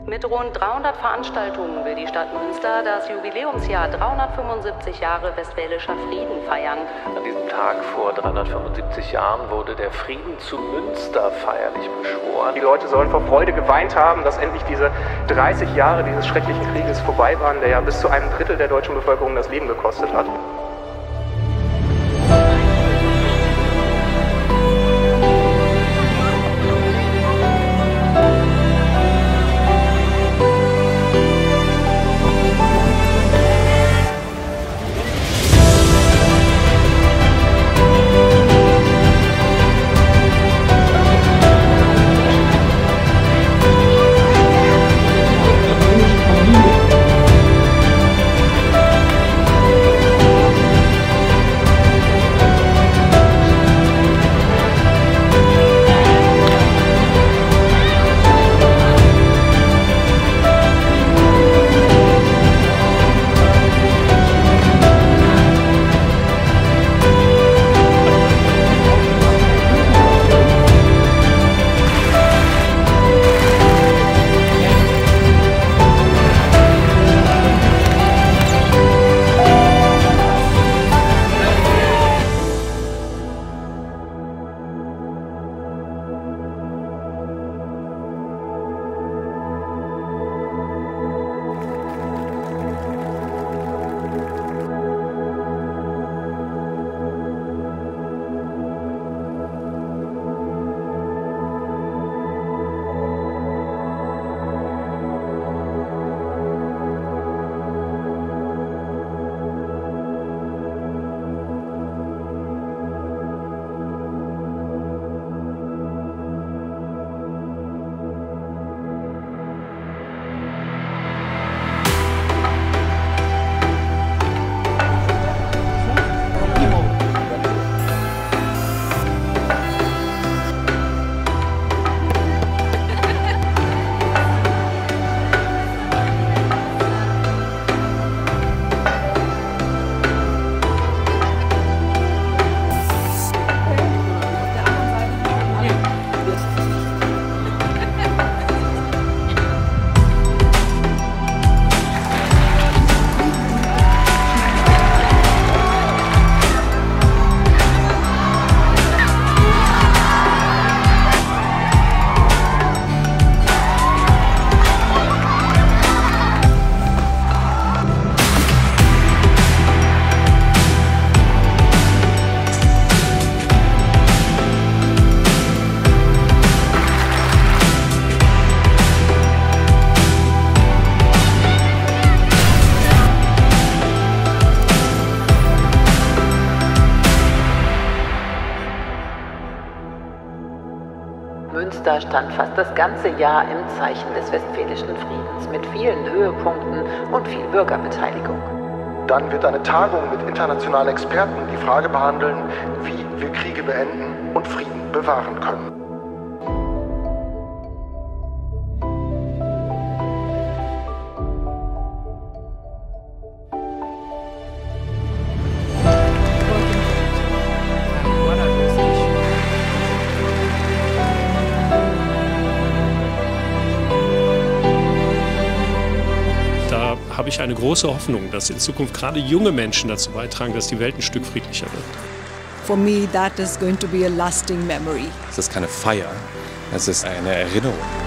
Mit rund 300 Veranstaltungen will die Stadt Münster das Jubiläumsjahr 375 Jahre Westfälischer Frieden feiern. An diesem Tag vor 375 Jahren wurde der Frieden zu Münster feierlich beschworen. Die Leute sollen vor Freude geweint haben, dass endlich diese 30 Jahre dieses schrecklichen Krieges vorbei waren, der ja bis zu einem Drittel der deutschen Bevölkerung das Leben gekostet hat. Münster stand fast das ganze Jahr im Zeichen des Westfälischen Friedens mit vielen Höhepunkten und viel Bürgerbeteiligung. Dann wird eine Tagung mit internationalen Experten die Frage behandeln, wie wir Kriege beenden und Frieden bewahren können. Habe ich eine große Hoffnung, dass in Zukunft gerade junge Menschen dazu beitragen, dass die Welt ein Stück friedlicher wird. For me, that is going to be a lasting memory. Es ist keine Feier, es ist eine Erinnerung.